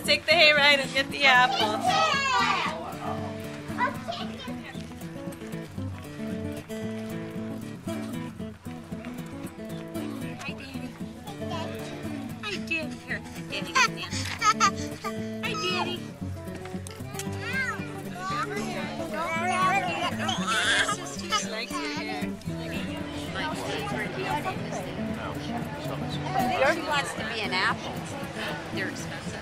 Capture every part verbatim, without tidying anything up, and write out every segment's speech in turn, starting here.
take the hayride and get the apples. Hi, Daddy. Hi, Daddy. Here, Daddy, get in. Hi, Daddy. Yours wants to be an apple. They're expensive.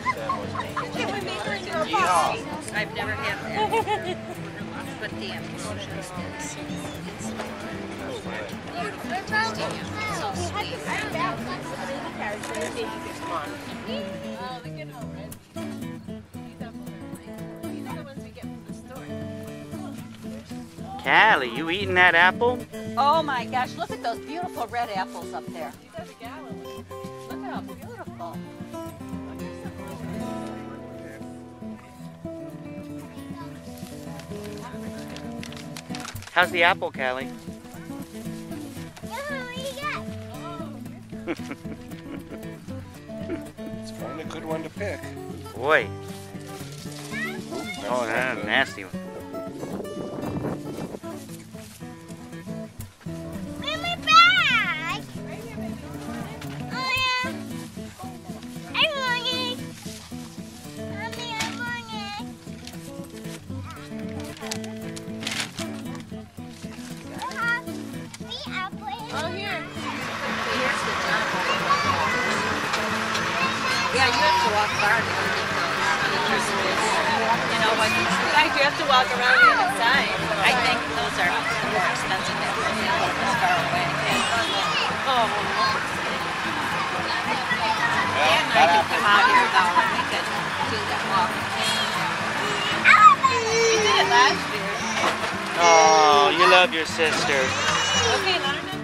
I've never had that. But the apple is so sweet. Oh, look at how red. These apples are nice. These are the ones we get from the store. Callie, you eating that apple? Oh my gosh, look at those beautiful red apples up there. These are the gala ones. Look at how beautiful. How's the apple, Callie? It's probably a good one to pick. Boy. Ooh, Oh, that's that's a nasty one. Oh, here. Here's the jumbo. Yeah, you have to walk far to get those. You know what? In fact, you have to walk around the other side. I think those are more expensive than this far away. Oh. Dan and I could come out here though, and we could do that walk. We did it last year. Oh, you love your sister. Okay, let her know.